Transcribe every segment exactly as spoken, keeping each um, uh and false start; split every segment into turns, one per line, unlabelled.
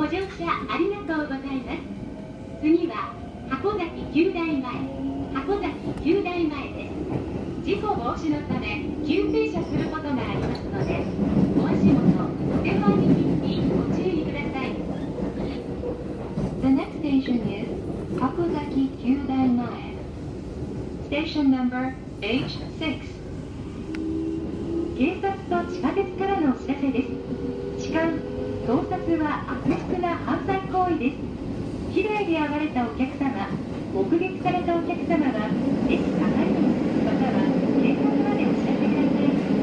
乗車ありがとうございます。次は箱崎旧大前、箱崎旧大前です。事故防止のため急停車することがありますので、お足元、お手前にご注意ください。The next station is 箱崎旧大前。Station number エイチシックス。警察と地下鉄からのお知らせです。痴漢、盗撮は悪質な犯罪行為です。被害で遭われたお客様、目撃されたお客様は、駅係員または警察までお知らせください。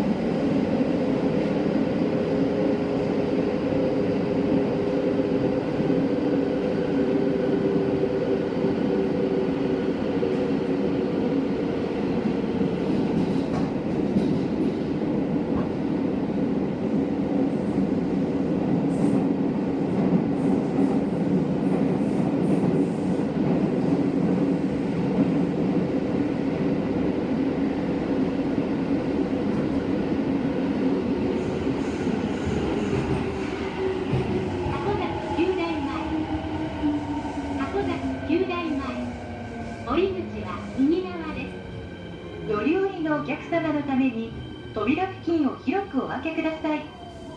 お客様のために扉付近を広くお開けください。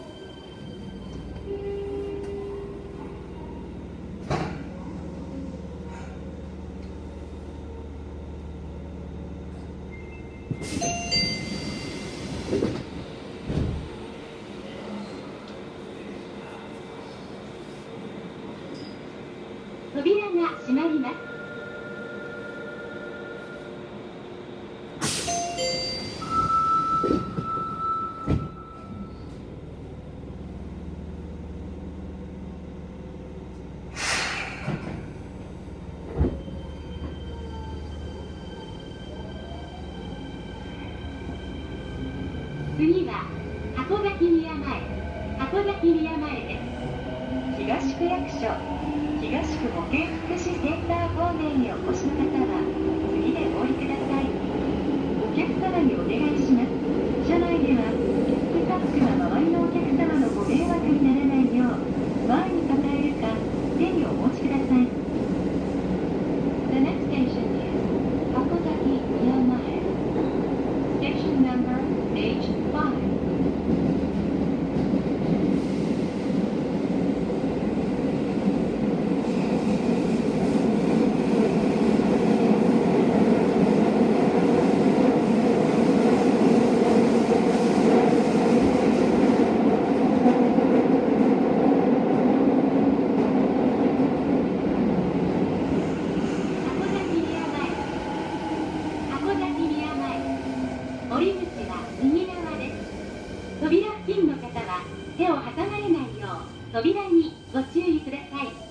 扉が閉まります。次は箱崎宮前、箱崎宮前です。東区役所、東区保健福祉センター方面にお越しの方は次でお降りください。お客様にお願いします。車内ではスタッフが周りのお客様のご迷惑にならないよう前に抱えるか手にお持ちください。The next station is 箱崎宮前。Station numberエイチファイブ。扉付近の方は手を挟まれないよう扉にご注意ください。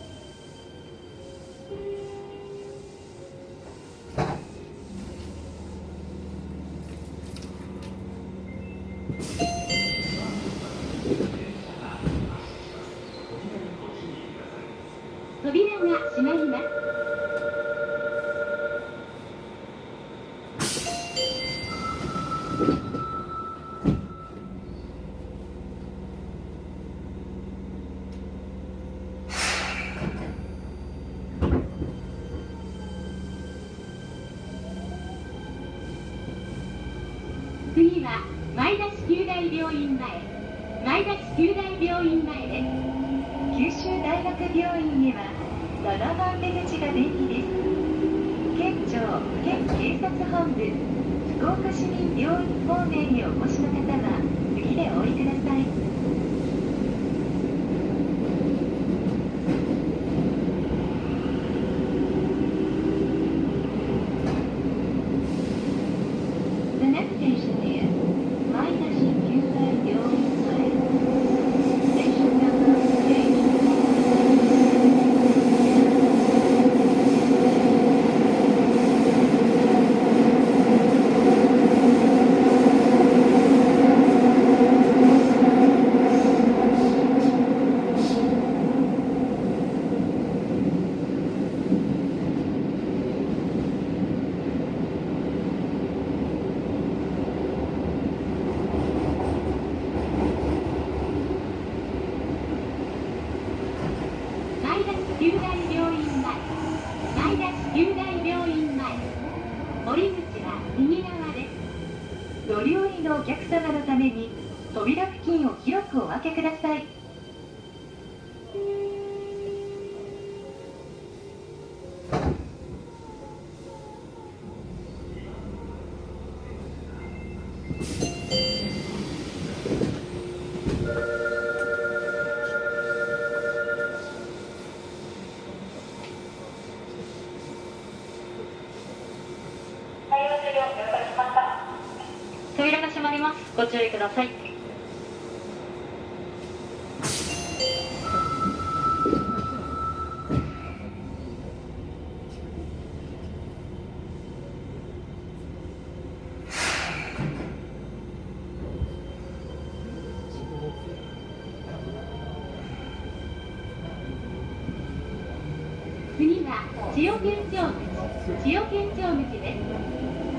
扉が閉まります。次は前田市九大病院前、前田市九大病院前です。九州大学病院へはななばん出口が便利です。県庁、県警察本部、福岡市民病院方面へお越しの方は次でお降りください。The next station is 前田市九大病院前。Station number eight。
乗り降りのお客様のために扉付近を広くお開けください。
扉が閉まります。ご注意ください。
次は千代県庁口、千代県庁口です。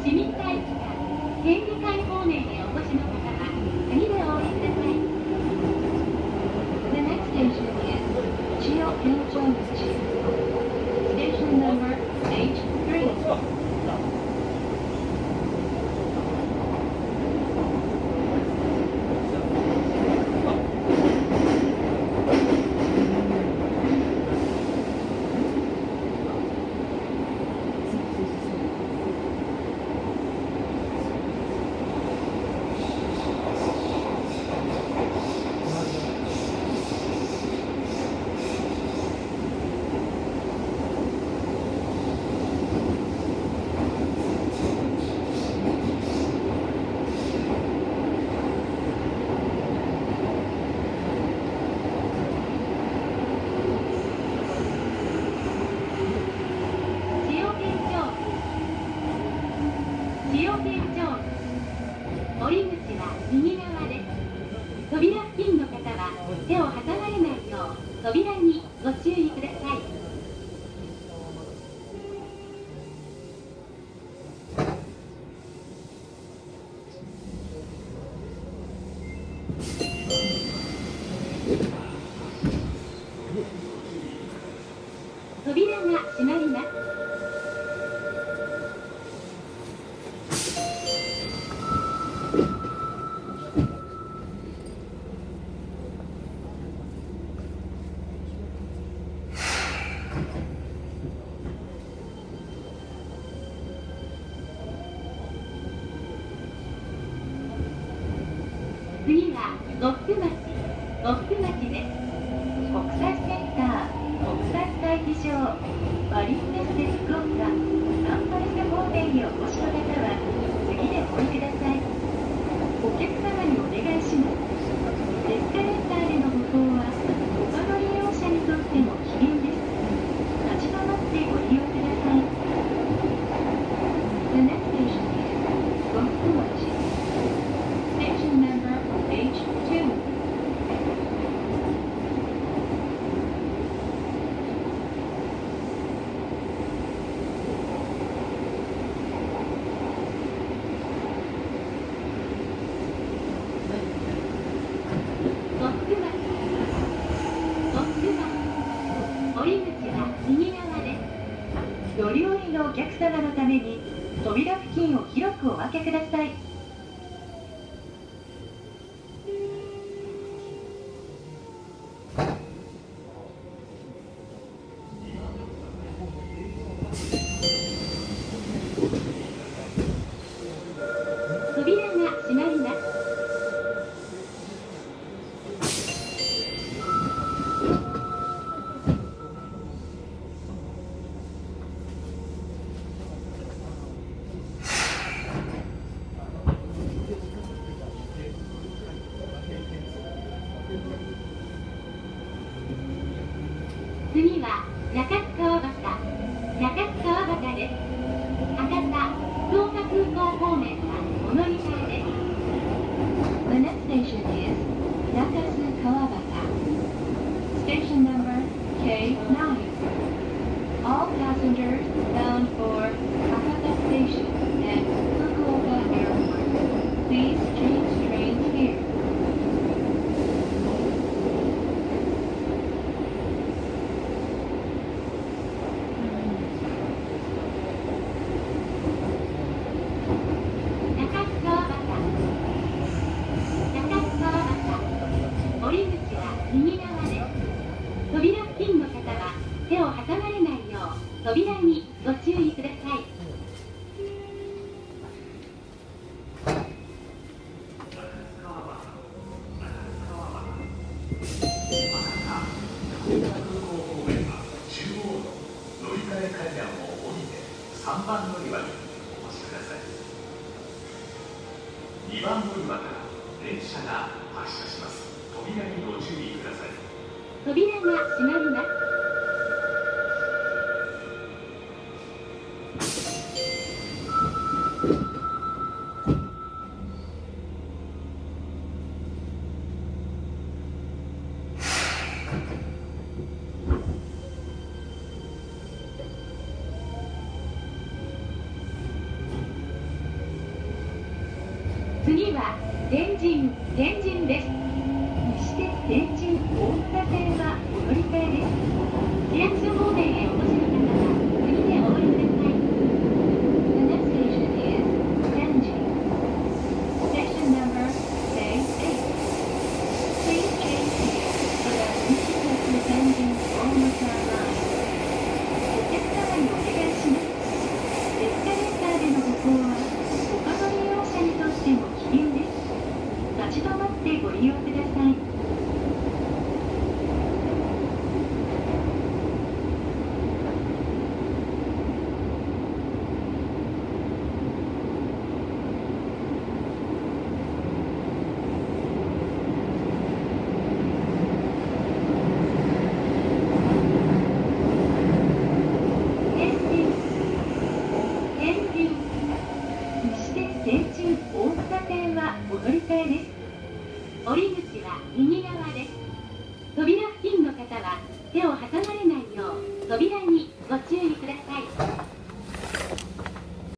市民体育館、県議会方面へお越しの方は次でお降りください。The next station is 千代県庁口。Station number H three. 降り口は右側です。扉付近の方は手を挟まれないよう扉にご注意ください。扉が閉まります。次は呉服町、呉服町です。国際センター、国際会議場、マリンメッセ福岡、サンパルス方面にお越しの方は次でお降りください。お客様にお願いします。エスカレーターでの歩行は他の利用者にとっても危険です。立ち止まってご利用ください。The next station is 呉服町。Station number H two. 降り口は右側です。乗り降りのお客様のために扉付近を広くお開けください。扉が閉まります。
福岡空港方面は中央の乗り換え階段を降りてさんばん乗り場にお越しください。にばん乗り場から電車が発車します。扉にご注意ください。
扉が閉まります。次は天神、天神です。
西鉄天神大牟田線はお乗り換えです。
市役所方面へお越しの方は次でお降りください。
The next station is Tenjin. Station number A eight. Please change here for the Nishitetsu Tenjin Omuta line. お客様にお願いします。エスカレーターでの歩行は他の利用者にとっても危険です。立ち止まってご利用ください。
天神、天神、
西鉄天神大牟田線はお乗り換えです。
降り口は右側です。扉付近の方は手を挟まれないよう扉にご注意ください。